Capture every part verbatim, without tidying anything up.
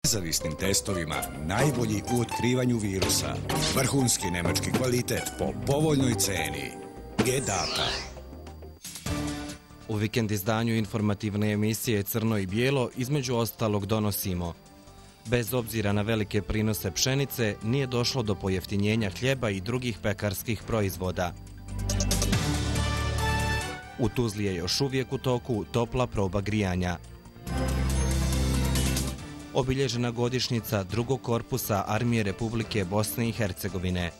nezavisnim testovima najbolji u otkrivanju virusa. Vrhunski nemački kvalitet po povoljnoj ceni. G-Data. U vikend izdanju informativne emisije Crno i bijelo između ostalog donosimo: bez obzira na velike prinose pšenice, nije došlo do pojeftinjenja hljeba i drugih pekarskih proizvoda. U Tuzli je još uvijek u toku topla proba grijanja. Obilježena godišnjica drugog korpusa Armije Republike Bosne i Hercegovine.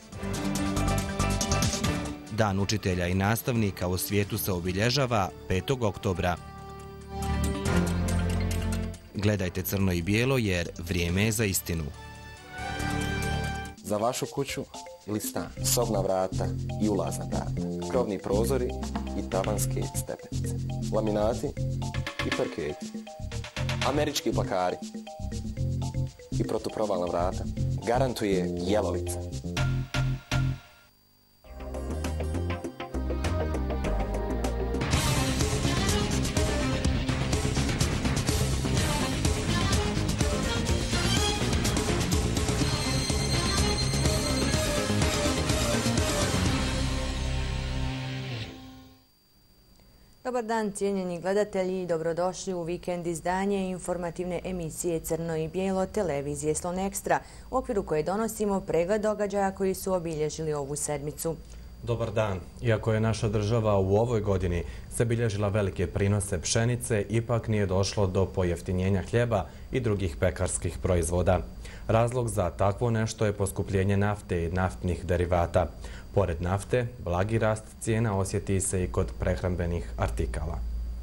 Dan učitelja i nastavnika u svijetu se obilježava petog oktobra. Gledajte Crno i bijelo jer vrijeme je za istinu. Za vašu kuću ili stan, sobna vrata i ulazna vrata, krovni prozori i tavanske stepenice, laminati i parketi, američki plakari i protuprovalna vrata garantuje Jelovica. Dobar dan, cijenjeni gledatelji, dobrodošli u vikend izdanje informativne emisije Crno i bijelo televizije Slon Ekstra, u okviru koje donosimo pregled događaja koji su obilježili ovu sedmicu. Dobar dan. Iako je naša država u ovoj godini se bilježila velike prinose pšenice, ipak nije došlo do pojeftinjenja hljeba i drugih pekarskih proizvoda. Razlog za takvo nešto je poskupljenje nafte i naftnih derivata. Pored nafte, blagi rast cijena osjeti se i kod prehrambenih artikala.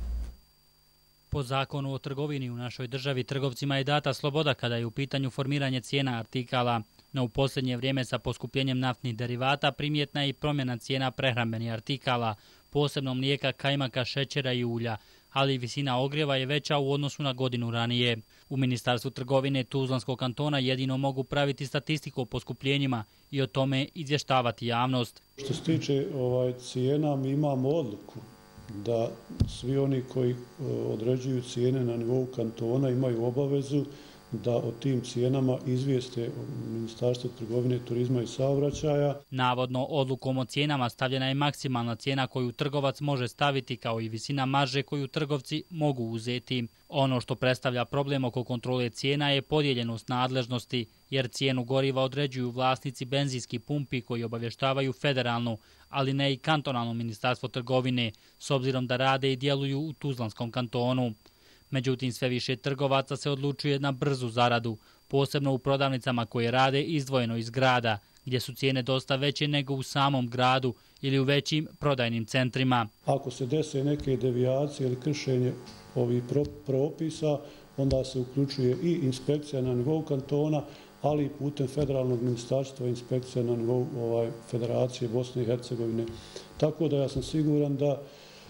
Po zakonu o trgovini u našoj državi trgovcima je data sloboda kada je u pitanju formiranje cijena artikala, no u posljednje vrijeme sa poskupljenjem naftnih derivata primjetna je i promjena cijena prehrambenih artikala, posebno mlijeka, kajmaka, šećera i ulja, ali i visina ogrijeva je veća u odnosu na godinu ranije. U Ministarstvu trgovine Tuzlanskog kantona jedino mogu praviti statistiku o poskupljenjima i o tome izvještavati javnost. Što se tiče ovaj, cijena, mi imamo odluku da svi oni koji određuju cijene na nivou kantona imaju obavezu da o tim cijenama izvijeste Ministarstvo trgovine, turizma i saobraćaja. Navodno, odlukom o cijenama stavljena je maksimalna cijena koju trgovac može staviti, kao i visina marže koju trgovci mogu uzeti. Ono što predstavlja problem oko kontrole cijena je podijeljenost nadležnosti, jer cijenu goriva određuju vlasnici benzinskih pumpi koji obavještavaju federalnu, ali ne i kantonalno Ministarstvo trgovine, s obzirom da rade i djeluju u Tuzlanskom kantonu. Međutim, sve više trgovaca se odlučuje na brzu zaradu, posebno u prodavnicama koje rade izdvojeno iz grada, gdje su cijene dosta veće nego u samom gradu ili u većim prodajnim centrima. Ako se dese neke devijacije ili kršenje ovih propisa, onda se uključuje i inspekcija na nivou kantona, ali i putem federalnog ministarstva inspekcija na nivou ovaj, Federacije Bosne i Hercegovine. Tako da ja sam siguran da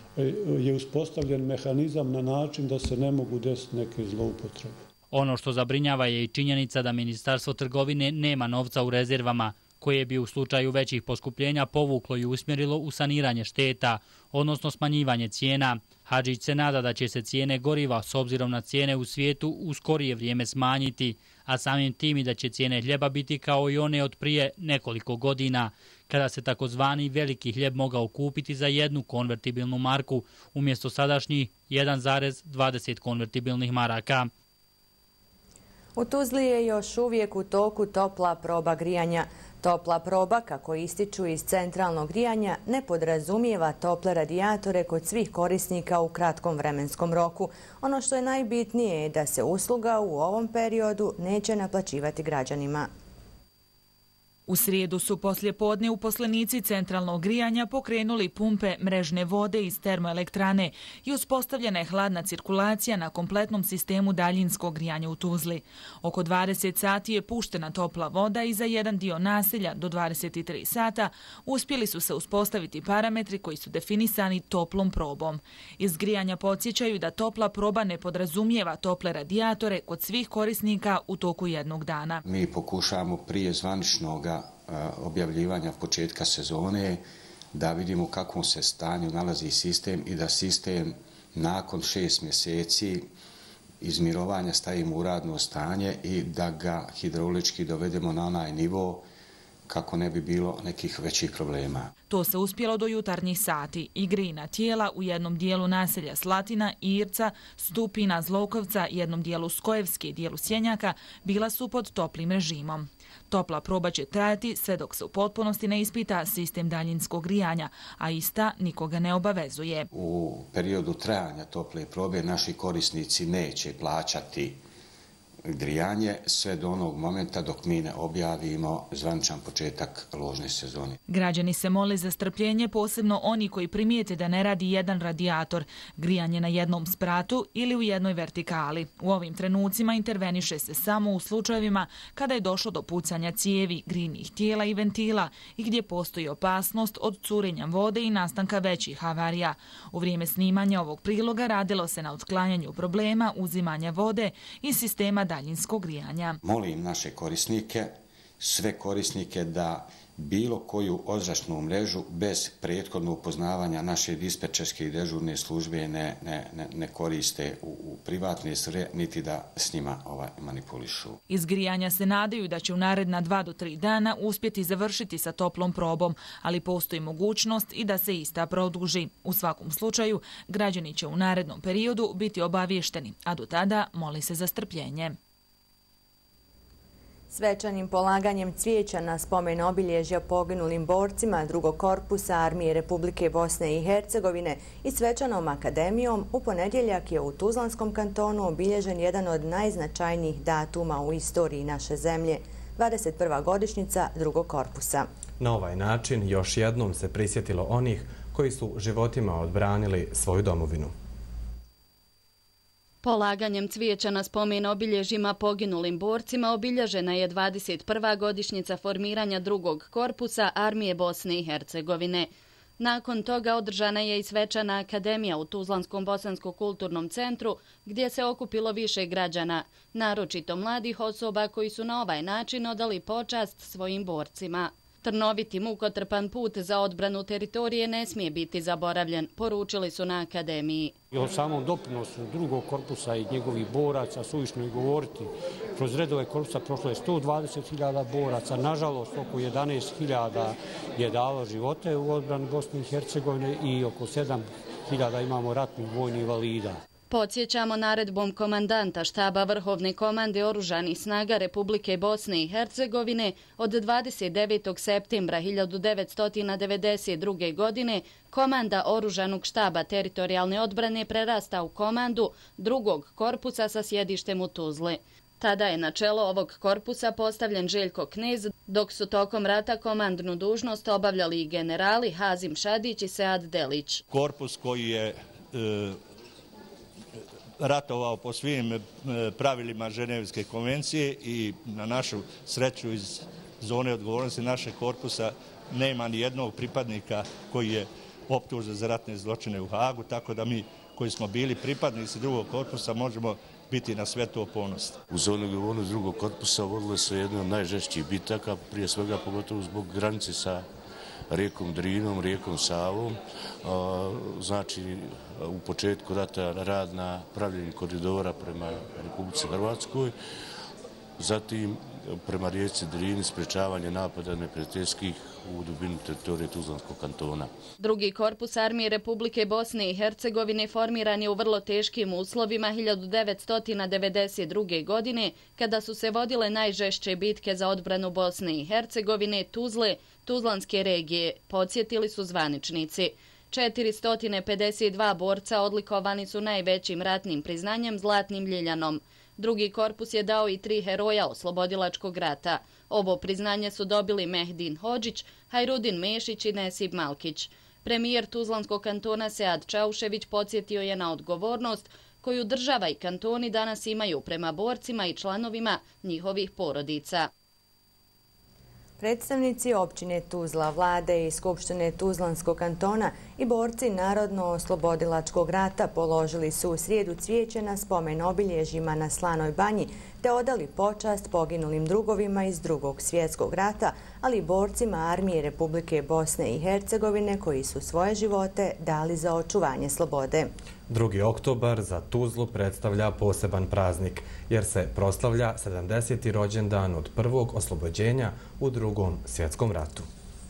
je uspostavljen mehanizam na način da se ne mogu desiti neke zloupotrebe. Ono što zabrinjava je i činjenica da Ministarstvo trgovine nema novca u rezervama, koje bi u slučaju većih poskupljenja povuklo i usmjerilo u saniranje šteta, odnosno smanjivanje cijena. Hadžić se nada da će se cijene goriva s obzirom na cijene u svijetu u skorije vrijeme smanjiti, a samim tim i da će cijene hljeba biti kao i one od prije nekoliko godina, kada se takozvani veliki hljeb mogao kupiti za jednu konvertibilnu marku, umjesto sadašnjih jedan zarez dvadeset konvertibilnih maraka. U Tuzli je još uvijek u toku topla proba grijanja. Topla proba, kako ističu iz centralnog grijanja, ne podrazumijeva tople radijatore kod svih korisnika u kratkom vremenskom roku. Ono što je najbitnije je da se usluga u ovom periodu neće naplaćivati građanima. U srijedu su poslijepodne uposlenici centralnog grijanja pokrenuli pumpe mrežne vode iz termoelektrane i uspostavljena je hladna cirkulacija na kompletnom sistemu daljinskog grijanja u Tuzli. Oko dvadeset sati je puštena topla voda i za jedan dio naselja do dvadeset tri sata uspjeli su se uspostaviti parametri koji su definisani toplom probom. Iz grijanja podsjećaju da topla proba ne podrazumijeva tople radijatore kod svih korisnika u toku jednog dana. Mi pokušamo prije zvaničnog objavljivanja početka sezone da vidimo u kakvom se stanju nalazi sistem i da sistem nakon šest mjeseci izmirovanja stavimo u radno stanje i da ga hidraulički dovedemo na onaj nivo kako ne bi bilo nekih većih problema. To se uspjelo do jutarnjih sati. Igrijna tijela u jednom dijelu naselja Slatina, Irca, Stupina, Zloukovca, jednom dijelu Skojevske i dijelu Sjenjaka bila su pod toplim režimom. Topla proba će trajati sve dok se u potpunosti ne ispita sistem daljinskog grijanja, a ista nikoga ne obavezuje. U periodu trajanja tople probe naši korisnici neće plaćati grijanje sve do onog momenta dok mi ne objavimo zvaničan početak ložne sezone. Građani se mole za strpljenje, posebno oni koji primijete da ne radi jedan radijator, grijanje na jednom spratu ili u jednoj vertikali. U ovim trenucima interveniše se samo u slučajevima kada je došlo do pucanja cijevi, grijnih tijela i ventila i gdje postoji opasnost od curenja vode i nastanka većih havarija. U vrijeme snimanja ovog priloga radilo se na otklanjanju problema uzimanja vode i sistema daljinskog grijanja. Molim naše korisnike, sve korisnike da bilo koju ozračnu mrežu bez prethodnog upoznavanja naše dispečerske i dežurne službe ne, ne, ne koriste u, u privatne svrhe, niti da s njima ovaj, manipulišu. Iz grijanja se nadaju da će u naredna dva do tri dana uspjeti završiti sa toplom probom, ali postoji mogućnost i da se ista produži. U svakom slučaju, građani će u narednom periodu biti obavješteni, a do tada moli se za strpljenje. Svečanim polaganjem cvijeća na spomen obilježja poginulim borcima drugog korpusa Armije Republike Bosne i Hercegovine i svečanom akademijom u ponedjeljak je u Tuzlanskom kantonu obilježen jedan od najznačajnijih datuma u istoriji naše zemlje, dvadeset prva godišnjica drugog korpusa. Na ovaj način još jednom se prisjetilo onih koji su životima odbranili svoju domovinu. Polaganjem cvijeća na spomen obilježjima poginulim borcima obilježena je dvadeset prva godišnjica formiranja drugog korpusa Armije Bosne i Hercegovine. Nakon toga održana je i svečana akademija u Tuzlanskom bosansko-kulturnom centru gdje se okupilo više građana, naročito mladih osoba koji su na ovaj način odali počast svojim borcima. Trnoviti mukotrpan put za odbranu teritorije ne smije biti zaboravljen, poručili su na akademiji. O samom doprinosu drugog korpusa i njegovih boraca suvišno je govoriti. Kroz redove korpusa prošlo je sto dvadeset hiljada boraca, nažalost oko jedanaest hiljada je dalo živote u odbrani Bosne i Hercegovine i oko sedam hiljada imamo ratnih vojnih invalida. Podsjećamo naredbom komandanta štaba Vrhovne komande Oružanih snaga Republike Bosne i Hercegovine od dvadeset devetog septembra hiljadu devetsto devedeset druge. godine komanda Oružanog štaba teritorijalne odbrane prerasta u komandu drugog korpusa sa sjedištem u Tuzli. Tada je na čelo ovog korpusa postavljen Željko Knez, dok su tokom rata komandnu dužnost obavljali i generali Hazim Šadić i Sead Delić. Korpus koji je e, ratovao po svim pravilima Ženevske konvencije i na našu sreću iz zone odgovornosti našeg korpusa nema ni jednog pripadnika koji je optužen za ratne zločine u Hagu, tako da mi koji smo bili pripadnici drugog korpusa možemo biti na sve to ponosni. U zoni odgovornosti drugog korpusa vodile se jedne od najžešćih bitaka, prije svega pogotovo zbog granice sa rijekom Drinom, rijekom Savom. Znači, u početku rata rad na pravljenju koridora prema Republici Hrvatskoj, zatim prema rijeci Drini sprječavanje napada neprijateljskih u dubinu teritorije Tuzlanskog kantona. Drugi korpus Armije Republike Bosne i Hercegovine formiran je u vrlo teškim uslovima hiljadu devetsto devedeset druge. godine, kada su se vodile najžešće bitke za odbranu Bosne i Hercegovine, Tuzle, Tuzlanske regije, podsjetili su zvaničnici. četiristo pedeset dva borca odlikovani su najvećim ratnim priznanjem Zlatnim ljiljanom. Drugi korpus je dao i tri heroja oslobodilačkog rata. Ovo priznanje su dobili Mehdin Hodžić, Hajrudin Mešić i Nesib Malkić. Premijer Tuzlanskog kantona Sead Čaušević podsjetio je na odgovornost koju država i kantoni danas imaju prema borcima i članovima njihovih porodica. Predstavnici općine Tuzla, vlade i Skupštine Tuzlanskog kantona i borci Narodno-oslobodilačkog rata položili su u srijedu cvijeće na spomen obilježjima na Slanoj banji te odali počast poginulim drugovima iz Drugog svjetskog rata, ali i borcima Armije Republike Bosne i Hercegovine koji su svoje živote dali za očuvanje slobode. drugi oktobar za Tuzlu predstavlja poseban praznik, jer se proslavlja sedamdeseti rođendan od prvog oslobođenja u Drugom svjetskom ratu.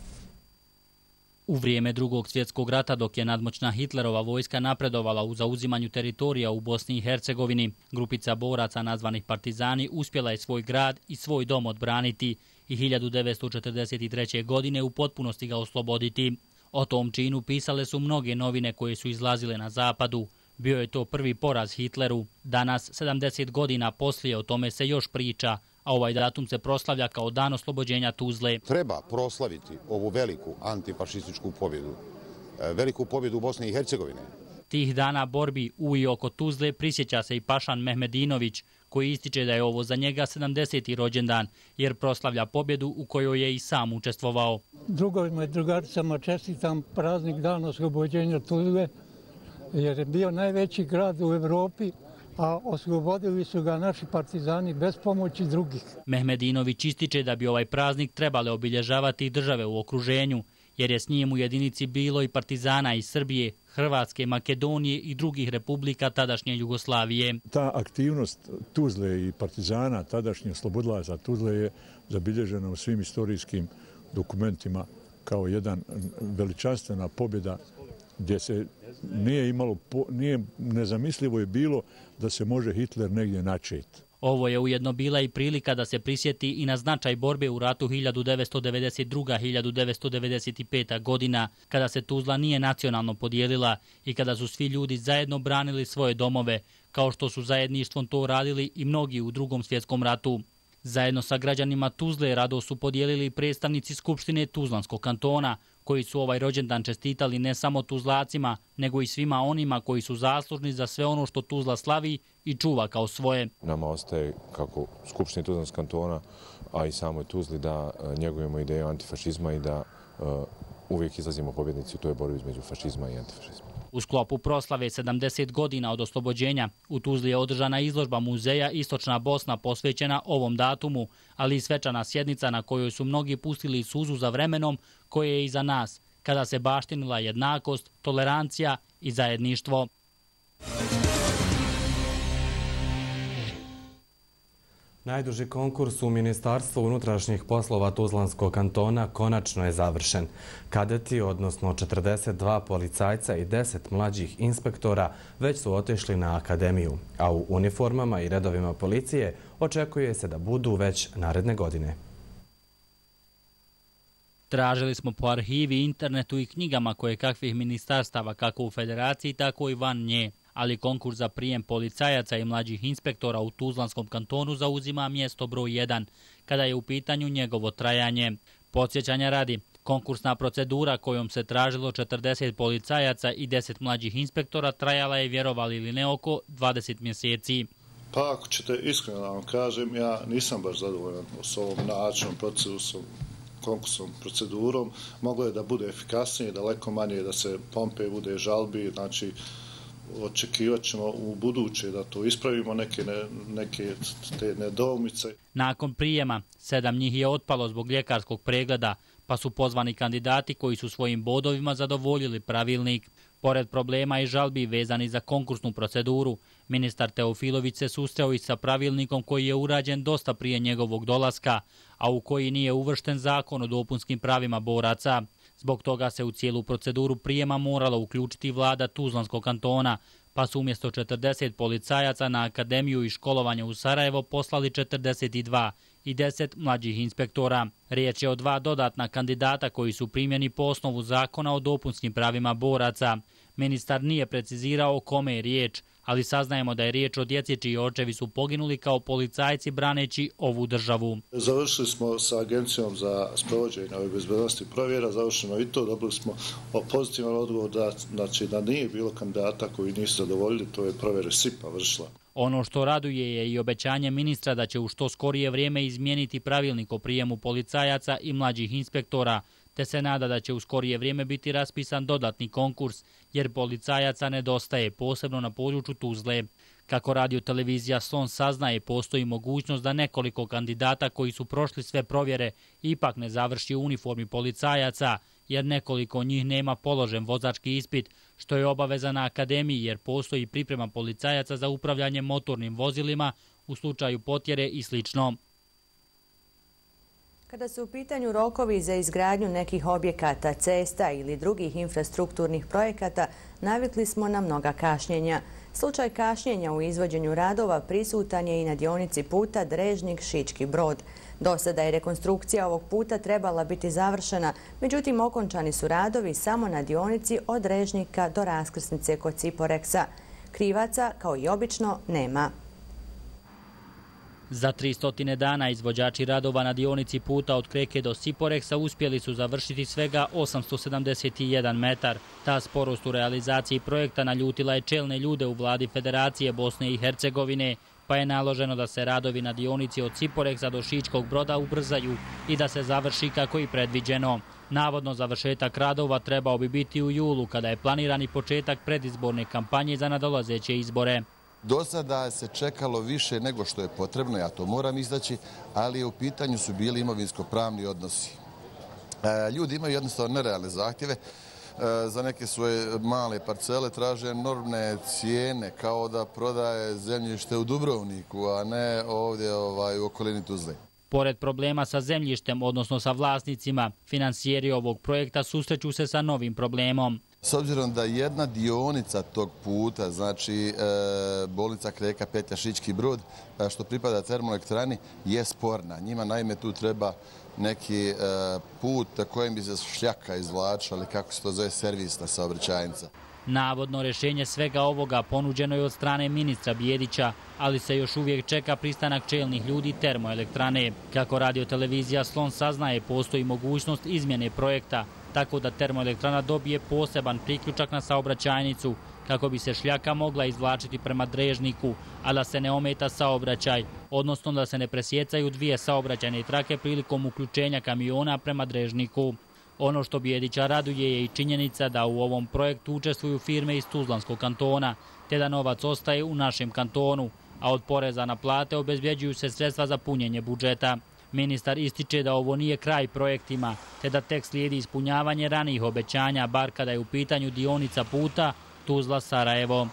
U vrijeme Drugog svjetskog rata, dok je nadmoćna Hitlerova vojska napredovala u zauzimanju teritorija u Bosni i Hercegovini, grupica boraca nazvanih partizani uspjela je svoj grad i svoj dom odbraniti i hiljadu devetsto četrdeset treće. godine u potpunosti ga osloboditi. O tom činu pisale su mnoge novine koje su izlazile na zapadu. Bio je to prvi poraz Hitleru. Danas, sedamdeset godina poslije, o tome se još priča, a ovaj datum se proslavlja kao dan oslobođenja Tuzle. Treba proslaviti ovu veliku antifašističku pobjedu, veliku pobjedu u Bosni i Hercegovine. Tih dana borbi u i oko Tuzle prisjeća se i Pašan Mehmedinović, koji ističe da je ovo za njega sedamdeseti rođendan, jer proslavlja pobjedu u kojoj je i sam učestvovao. Drugovima i drugaricama čestitam praznik dan oslobođenja Tuzle, jer je bio najveći grad u Evropi, a oslobodili su ga naši partizani bez pomoći drugih. Mehmedinović ističe da bi ovaj praznik trebale obilježavati i države u okruženju, jer je s njim u jedinici bilo i partizana iz Srbije, Hrvatske, Makedonije i drugih republika tadašnje Jugoslavije. Ta aktivnost Tuzle i partizana, tadašnje oslobodilaca Tuzle, je zabilježena u svim istorijskim dokumentima kao jedan veličanstvena pobjeda gdje se nije imalo, nije nezamislivo je bilo da se može Hitler negdje načeti. Ovo je ujedno bila i prilika da se prisjeti i na značaj borbe u ratu hiljadu devetsto devedeset druga do hiljadu devetsto devedeset peta. godina, kada se Tuzla nije nacionalno podijelila i kada su svi ljudi zajedno branili svoje domove, kao što su zajedništvom to radili i mnogi u Drugom svjetskom ratu. Zajedno sa građanima Tuzle radost su podijelili predstavnici Skupštine Tuzlanskog kantona, koji su ovaj rođendan čestitali ne samo Tuzlacima, nego i svima onima koji su zaslužni za sve ono što Tuzla slavi i čuva kao svoje. Nama ostaje, kako Skupštine Tuzlanskog kantona, a i samoj Tuzli, da njegujemo ideju antifašizma i da uh, uvijek izlazimo pobjednici u toj borbi između fašizma i antifašizma. U sklopu proslave sedamdeset godina od oslobođenja u Tuzli je održana izložba muzeja Istočna Bosna posvećena ovom datumu, ali i svečana sjednica na kojoj su mnogi pustili suzu za vremenom koje je iza nas, kada se baštinila jednakost, tolerancija i zajedništvo. Najduži konkurs u Ministarstvu unutrašnjih poslova Tuzlanskog kantona konačno je završen. Kadeti, odnosno četrdeset dva policajca i deset mlađih inspektora, već su otišli na akademiju, a u uniformama i redovima policije očekuje se da budu već naredne godine. Tražili smo po arhivi, internetu i knjigama koje kakvih ministarstava, kako u federaciji, tako i van nje. Ali konkurs za prijem policajaca i mlađih inspektora u Tuzlanskom kantonu zauzima mjesto broj jedan, kada je u pitanju njegovo trajanje. Podsjećanja radi, konkursna procedura kojom se tražilo četrdeset policajaca i deset mlađih inspektora trajala je, vjerovali ili ne, oko dvadeset mjeseci. Pa ako ćete iskreno da vam kažem, ja nisam baš zadovoljan s ovom načinom, procesom, konkursnom procedurom. Moglo je da bude efikasnije, daleko manje da se pompe, bude žalbi, znači očekivat ćemo u buduće da to ispravimo, neke, ne, neke te nedoumice. Nakon prijema, sedam njih je otpalo zbog ljekarskog pregleda, pa su pozvani kandidati koji su svojim bodovima zadovoljili pravilnik. Pored problema i žalbi vezani za konkursnu proceduru, ministar Teofilović se susreo i sa pravilnikom koji je urađen dosta prije njegovog dolaska, a u koji nije uvršten zakon o dopunskim pravima boraca. Zbog toga se u cijelu proceduru prijema morala uključiti vlada Tuzlanskog kantona, pa su umjesto četrdeset policajaca na akademiju i školovanje u Sarajevo poslali četrdeset dva i deset mlađih inspektora. Riječ je o dva dodatna kandidata koji su primljeni po osnovu zakona o dopunskim pravima boraca. Ministar nije precizirao o kome je riječ, ali saznajemo da je riječ o djeci čiji očevi su poginuli kao policajci braneći ovu državu. Završili smo sa Agencijom za sprovođenje ove bezbednosti provjera, završeno i to, dobili smo pozitivan odgovor da, znači, da nije bilo kandidata koji nisu zadovoljili, to je provjere S I P-a vršila. Ono što raduje je i obećanje ministra da će u što skorije vrijeme izmijeniti pravilnik o prijemu policajaca i mlađih inspektora, te se nada da će u skorije vrijeme biti raspisan dodatni konkurs, jer policajaca nedostaje, posebno na području Tuzle. Kako radio televizija Slon saznaje, postoji mogućnost da nekoliko kandidata koji su prošli sve provjere ipak ne završi u uniformi policajaca, jer nekoliko njih nema položen vozački ispit, što je obaveza na akademiji jer postoji priprema policajaca za upravljanje motornim vozilima u slučaju potjere i slično. Kada su u pitanju rokovi za izgradnju nekih objekata, cesta ili drugih infrastrukturnih projekata, navikli smo na mnoga kašnjenja. Slučaj kašnjenja u izvođenju radova prisutan je i na dionici puta Drežnik-Šički Brod. Do sada je rekonstrukcija ovog puta trebala biti završena, međutim okončani su radovi samo na dionici od Drežnika do raskrsnice kod Ciporeksa. Krivaca, kao i obično, nema. Za tristo dana izvođači radova na dionici puta od Kreke do Ciporeksa uspjeli su završiti svega osamsto sedamdeset jedan metar. Ta sporost u realizaciji projekta naljutila je čelne ljude u vladi Federacije Bosne i Hercegovine, pa je naloženo da se radovi na dionici od Ciporeksa do Šičkog Broda ubrzaju i da se završi kako i predviđeno. Navodno završetak radova trebao bi biti u julu, kada je planirani početak predizborne kampanje za nadolazeće izbore. Do sada se čekalo više nego što je potrebno, ja to moram istaći, ali u pitanju su bili imovinsko-pravni odnosi. Ljudi imaju jednostavno nerealne zahtjeve. Za neke svoje male parcele traže enormne cijene, kao da prodaje zemljište u Dubrovniku, a ne ovdje u okolini Tuzle. Pored problema sa zemljištem, odnosno sa vlasnicima, financijeri ovog projekta susreću se sa novim problemom. S obzirom da jedna dionica tog puta, znači bolnica Kreka, Petlja, Šički Brod, što pripada termoelektrani, je sporna. Njima naime tu treba neki put kojim bi se šljaka izvlačila, kako se to zove, servisna saobraćajnica. Navodno rješenje svega ovoga ponuđeno je od strane ministra Bijedića, ali se još uvijek čeka pristanak čelnih ljudi termoelektrane. Kako radio televizija Slon saznaje, postoji mogućnost izmjene projekta, tako da termoelektrana dobije poseban priključak na saobraćajnicu, kako bi se šljaka mogla izvlačiti prema Drežniku, a da se ne ometa saobraćaj, odnosno da se ne presjecaju dvije saobraćajne trake prilikom uključenja kamiona prema Drežniku. Ono što Bijedića raduje je i činjenica da u ovom projektu učestvuju firme iz Tuzlanskog kantona, te da novac ostaje u našem kantonu, a od poreza na plate obezbjeđuju se sredstva za punjenje budžeta. Ministar ističe da ovo nije kraj projektima, te da tek slijedi ispunjavanje ranijih obećanja, bar kada je u pitanju dionica puta Tuzla-Sarajevo.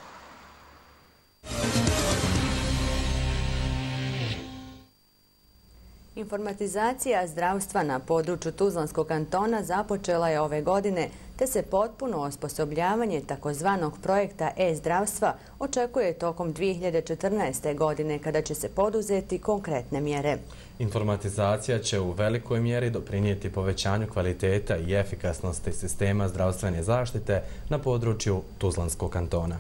Informatizacija zdravstva na području Tuzlanskog kantona započela je ove godine, te se potpuno osposobljavanje takozvanog projekta e-zdravstva očekuje tokom dvije hiljade četrnaeste. godine, kada će se poduzeti konkretne mjere. Informatizacija će u velikoj mjeri doprinijeti povećanju kvaliteta i efikasnosti sistema zdravstvene zaštite na području Tuzlanskog kantona.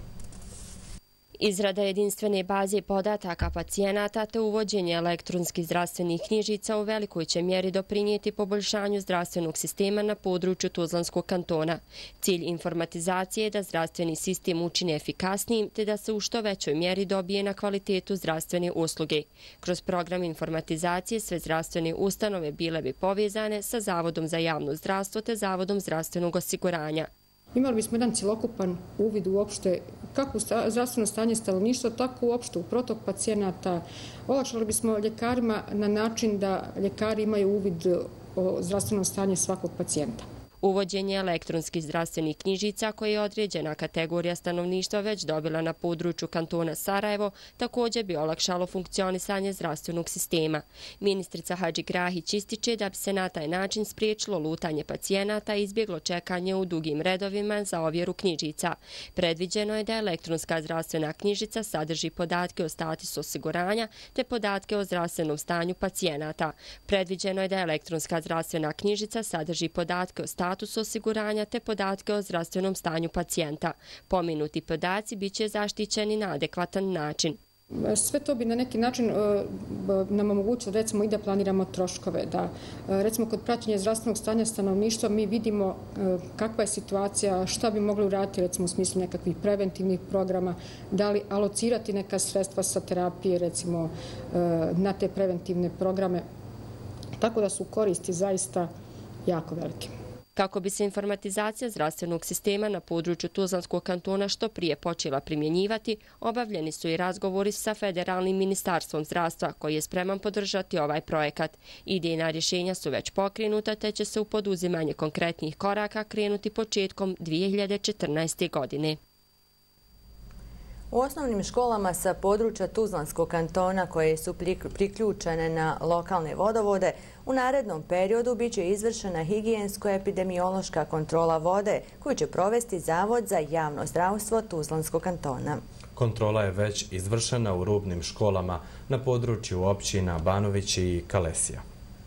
Izrada jedinstvene baze podataka pacijenata te uvođenje elektronskih zdravstvenih knjižica u velikoj će mjeri doprinijeti poboljšanju zdravstvenog sistema na području Tuzlanskog kantona. Cilj informatizacije je da zdravstveni sistem učine efikasnijim te da se u što većoj mjeri dobije na kvalitetu zdravstvene usluge. Kroz program informatizacije sve zdravstvene ustanove bile bi povezane sa Zavodom za javno zdravstvo te Zavodom zdravstvenog osiguranja. Imali bismo jedan cjelokupan uvid uopšte kako u zdravstveno stanje stanovništva, tako uopšte u protok pacijenata. Olakšali bismo ljekarima na način da ljekari imaju uvid o zdravstvenom stanju svakog pacijenta. Uvođenje elektronskih zdravstvenih knjižica, koje je određena kategorija stanovništva već dobila na području kantona Sarajevo, također bi olakšalo funkcionisanje zdravstvenog sistema. Ministrica Hadži Grahić ističe da bi se na taj način spriječilo lutanje pacijenata i izbjeglo čekanje u dugim redovima za ovjeru knjižica. Predviđeno je da elektronska zdravstvena knjižica sadrži podatke o statusu osiguranja te podatke o zdravstvenom stanju pacijenata. Predviđeno je da elektronska zdravstvena knjižica sadrži podatke o statusu status osiguranja te podatke o zdravstvenom stanju pacijenta. Pomenuti podaci bit će zaštićeni na adekvatan način. Sve to bi na neki način nam omogućilo recimo i da planiramo troškove, da recimo kod praćenja zdravstvenog stanja stanovništva mi vidimo kakva je situacija, šta bi mogli uraditi recimo u smislu nekakvih preventivnih programa, da li alocirati neka sredstva sa terapije recimo na te preventivne programe, tako da su koristi zaista jako velike. Kako bi se informatizacija zdravstvenog sistema na području Tuzlanskog kantona što prije počela primjenjivati, obavljeni su i razgovori sa Federalnim ministarstvom zdravstva koji je spreman podržati ovaj projekat. Idejna rješenja su već pokrenuta te će se u poduzimanje konkretnih koraka krenuti početkom dvije hiljade četrnaeste. godine. U osnovnim školama sa područja Tuzlanskog kantona koje su priključene na lokalne vodovode, u narednom periodu biće izvršena higijensko-epidemiološka kontrola vode koju će provesti Zavod za javno zdravstvo Tuzlanskog kantona. Kontrola je već izvršena u rubnim školama na području općina Banović i Kalesija.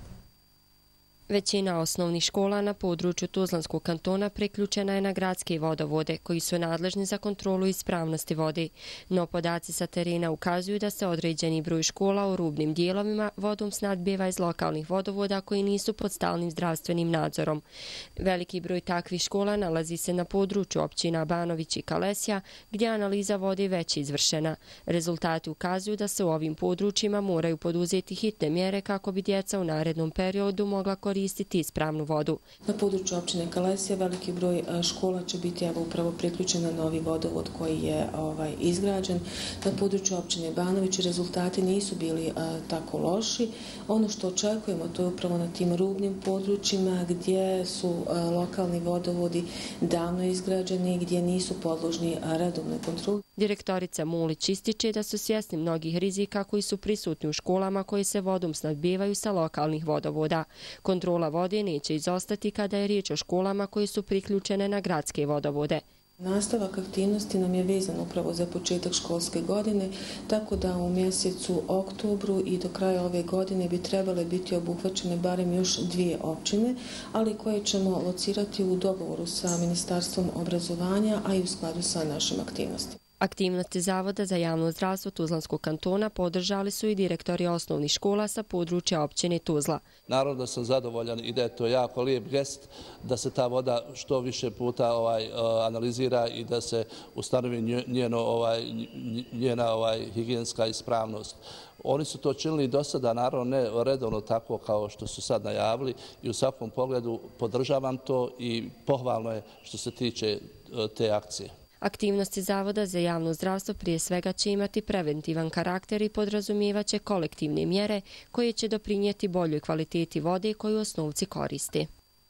Većina osnovnih škola na području Tuzlanskog kantona priključena je na gradske vodovode koji su nadležni za kontrolu ispravnosti vode. No podaci sa terena ukazuju da se određeni broj škola u rubnim dijelovima vodom snadbijeva iz lokalnih vodovoda koji nisu pod stalnim zdravstvenim nadzorom. Veliki broj takvih škola nalazi se na području općina Banović i Kalesija gdje je analiza vode već izvršena. Rezultati ukazuju da se u ovim područjima moraju poduzeti hitne mjere kako bi djeca u narednom periodu mogla koristiti koristiti ispravnu vodu. Na području općine Kalesija veliki broj škola će biti evo, upravo priključen na novi vodovod koji je ovaj, izgrađen. Na području općine Banović rezultati nisu bili a, tako loši. Ono što očekujemo to je upravo na tim rubnim područjima gdje su a, lokalni vodovodi davno izgrađeni, gdje nisu podložni redovne kontrole. Direktorica Mulić ističe da su svjesni mnogih rizika koji su prisutni u školama koje se vodom snadbijevaju sa lokalnih vodovoda. Kontrola vode neće izostati kada je riječ o školama koje su priključene na gradske vodovode. Nastavak aktivnosti nam je vezan upravo za početak školske godine, tako da u mjesecu oktobru i do kraja ove godine bi trebale biti obuhvaćene barem još dvije općine, ali koje ćemo locirati u dogovoru sa Ministarstvom obrazovanja, a i u skladu sa našim aktivnostima. Aktivnosti Zavoda za javno zdravstvo Tuzlanskog kantona podržali su i direktori osnovnih škola sa područja općine Tuzla. Naravno da sam zadovoljan i da je to jako lijep gest da se ta voda što više puta ovaj, analizira i da se ustanovi njeno, ovaj, njena ovaj, higijenska ispravnost. Oni su to činili do sada, naravno ne redovno tako kao što su sad najavili i u svakom pogledu podržavam to i pohvalno je što se tiče te akcije. Aktivnosti Zavoda za javno zdravstvo prije svega će imati preventivan karakter i podrazumijevaće kolektivne mjere koje će doprinijeti boljoj kvaliteti vode koju osnovci koriste.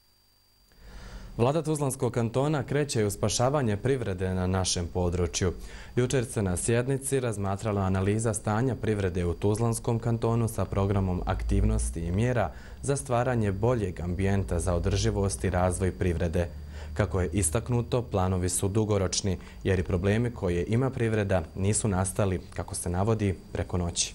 Vlada Tuzlanskog kantona kreće u spašavanje privrede na našem području. Jučer se na sjednici razmatrala analiza stanja privrede u Tuzlanskom kantonu sa programom aktivnosti i mjera za stvaranje boljeg ambijenta za održivost i razvoj privrede. Kako je istaknuto, planovi su dugoročni jer i problemi koje ima privreda nisu nastali, kako se navodi, preko noći.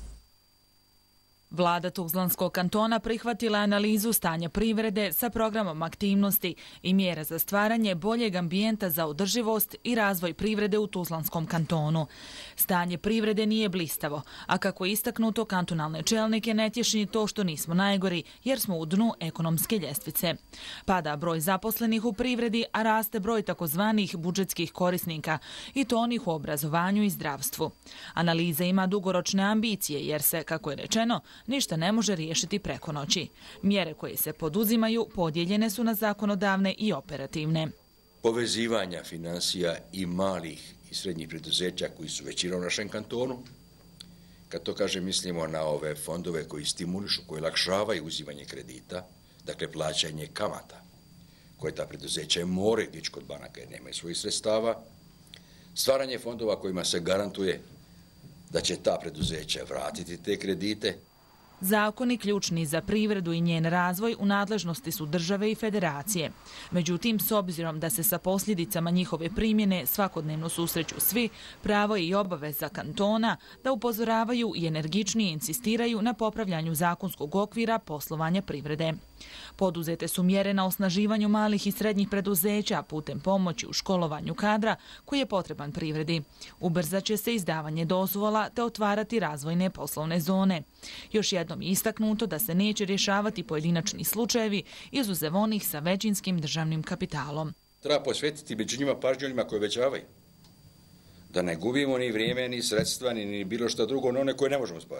Vlada Tuzlanskog kantona prihvatila analizu stanja privrede sa programom aktivnosti i mjera za stvaranje boljeg ambijenta za održivost i razvoj privrede u Tuzlanskom kantonu. Stanje privrede nije blistavo, a kako je istaknuto, kantonalne čelnike ne tješi to što nismo najgori jer smo u dnu ekonomske ljestvice. Pada broj zaposlenih u privredi, a raste broj takozvanih budžetskih korisnika i to onih u obrazovanju i zdravstvu. Analiza ima dugoročne ambicije jer se, kako je rečeno, ništa ne može riješiti preko noći. Mjere koje se poduzimaju podijeljene su na zakonodavne i operativne. Povezivanja finansija i malih i srednjih preduzeća koji su većina u našem kantonu. Kad to kažem, mislimo na ove fondove koji stimulišu, koji lakšavaju uzimanje kredita, dakle plaćanje kamata, koje ta preduzeća moraju dići kod banaka jer nemaju svojih sredstava. Stvaranje fondova kojima se garantuje da će ta preduzeća vratiti te kredite. Zakoni ključni za privredu i njen razvoj u nadležnosti su države i federacije. Međutim, s obzirom da se sa posljedicama njihove primjene svakodnevno susreću svi, pravo je i obaveza kantona da upozoravaju i energičnije insistiraju na popravljanju zakonskog okvira poslovanja privrede. Poduzete su mjere na osnaživanju malih i srednjih preduzeća putem pomoći u školovanju kadra koji je potreban privredi. Ubrzaće se izdavanje dozvola te otvarati razvojne poslovne zone. Još jednom je istaknuto da se neće rješavati pojedinačni slučajevi izuzev onih sa većinskim državnim kapitalom. Treba posvetiti među njima pažnju onima koji obećavaju. Da ne gubimo ni vrijeme, ni sredstva, ni bilo što drugo, no one koje ne možemo spasiti.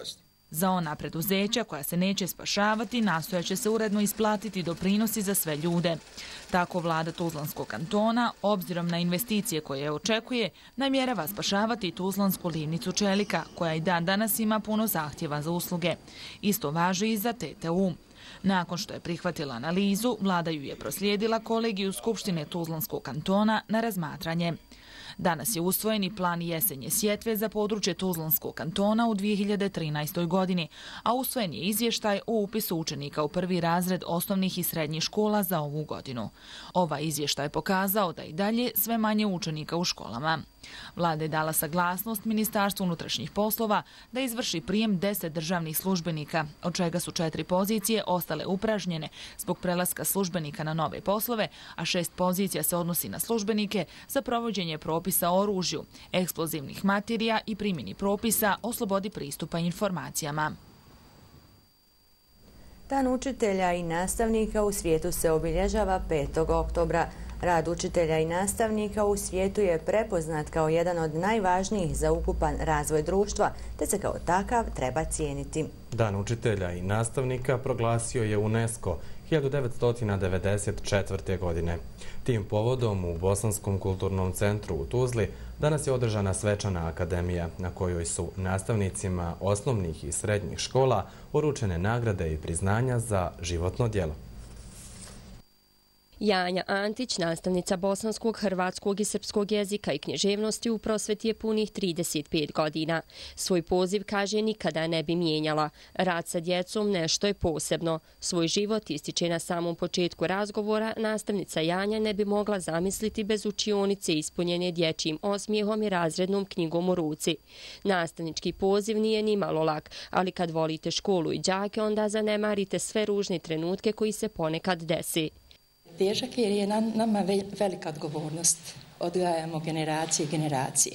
Za ona preduzeća koja se neće spašavati, nastojaće se uredno isplatiti doprinosi za sve ljude. Tako vlada Tuzlanskog kantona, obzirom na investicije koje očekuje, namjerava spašavati Tuzlansku livnicu čelika, koja i dan danas ima puno zahtjeva za usluge. Isto važi i za T T U. Nakon što je prihvatila analizu, vlada ju je proslijedila kolegiju Skupštine Tuzlanskog kantona na razmatranje. Danas je usvojen i plan jesenje sjetve za područje Tuzlanskog kantona u dvije hiljade trinaestoj. godini, a usvojen je izvještaj o upisu učenika u prvi razred osnovnih i srednjih škola za ovu godinu. Ovaj izvještaj je pokazao da i dalje sve manje učenika u školama. Vlada je dala saglasnost Ministarstvu unutrašnjih poslova da izvrši prijem deset državnih službenika, od čega su četiri pozicije ostale upražnjene zbog prelaska službenika na nove poslove, a šest pozicija se odnosi na službenike za provođenje propisa o oružju, eksplozivnih materija i primjeni propisa o slobodi pristupa informacijama. Dan učitelja i nastavnika u svijetu se obilježava petog oktobra. Rad učitelja i nastavnika u svijetu je prepoznat kao jedan od najvažnijih za ukupan razvoj društva, te se kao takav treba cijeniti. Dan učitelja i nastavnika proglasio je UNESCO hiljadu devetsto devedeset četvrte. godine. Tim povodom u Bosanskom kulturnom centru u Tuzli danas je održana svečana akademija na kojoj su nastavnicima osnovnih i srednjih škola uručene nagrade i priznanja za životno djelo. Janja Antić, nastavnica bosanskog, hrvatskog i srpskog jezika i književnosti u prosveti je punih trideset pet godina. Svoj poziv, kaže, nikada ne bi mijenjala. Rad sa djecom nešto je posebno. Svoj život, ističe na samom početku razgovora, nastavnica Janja ne bi mogla zamisliti bez učionice ispunjene dječjim osmijehom i razrednom knjigom u ruci. Nastavnički poziv nije ni malo lak, ali kad volite školu i đake, onda zanemarite sve ružne trenutke koji se ponekad desi. Težak jer je na nama velika odgovornost. Odgajamo generacije i generacije.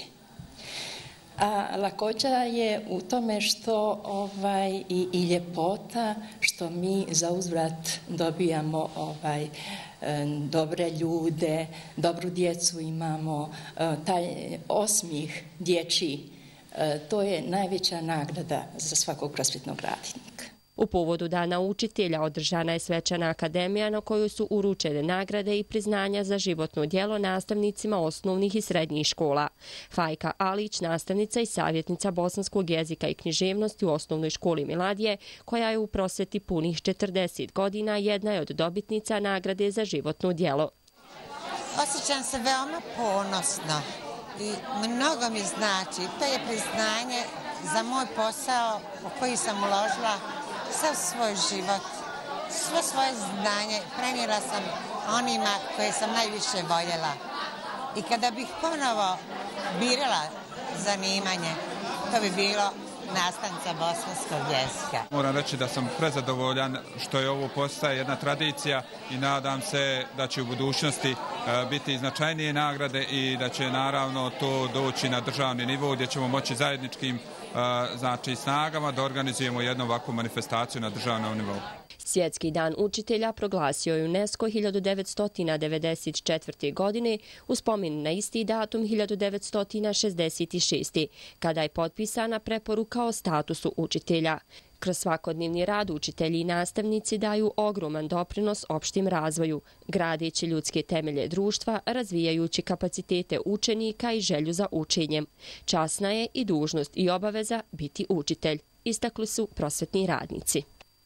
A lakoća je u tome što ovaj, i, i ljepota što mi za uzvrat dobijamo ovaj, dobre ljude, dobru djecu imamo, taj osmijeh dječji, to je najveća nagrada za svakog prosvjetnog radnika. U povodu Dana učitelja održana je svečana akademija na kojoj su uručene nagrade i priznanja za životno djelo nastavnicima osnovnih i srednjih škola. Fajka Alić, nastavnica i savjetnica bosanskog jezika i književnosti u osnovnoj školi Miladije, koja je u prosveti punih četrdeset godina, jedna je od dobitnica nagrade za životno djelo. Osjećam se veoma ponosno i mnogo mi znači. To je priznanje za moj posao u koji sam uložila sav svoj život, sve svoje znanje prenijela sam onima koje sam najviše voljela. I kada bih ponovo birala zanimanje, to bi bilo nastavnica bosanskog jezika. Moram reći da sam prezadovoljan što je ovo postaje jedna tradicija i nadam se da će u budućnosti biti značajnije nagrade i da će naravno to doći na državni nivo gdje ćemo moći zajedničkim znači snagama da organizujemo jednu ovakvu manifestaciju na državnom nivou. Svjetski dan učitelja proglasio je UNESCO hiljadu devetsto devedeset četvrte. godine u spomen na isti datum hiljadu devetsto šezdeset šeste. kada je potpisana preporuka o statusu učitelja. Kroz svakodnevni rad učitelji i nastavnici daju ogroman doprinos opštim razvoju, gradeći ljudske temelje društva, razvijajući kapacitete učenika i želju za učenjem. Časna je i dužnost i obaveza biti učitelj, istakli su prosvetni radnici.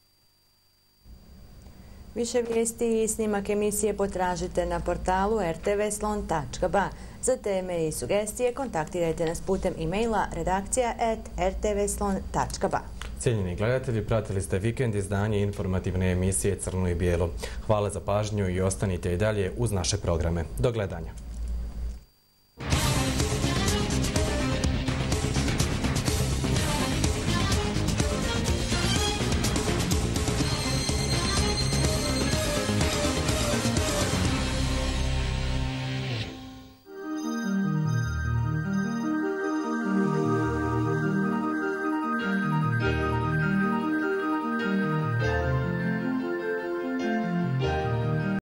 Više vijesti i snimak emisije potražite na portalu r t v slon tačka b a. Za teme i sugestije kontaktirajte nas putem e-maila redakcija at r t v slon tačka b a. Cijenjeni gledatelji, pratili ste vikend izdanje informativne emisije Crno i bijelo. Hvala za pažnju i ostanite i dalje uz naše programe. Do gledanja.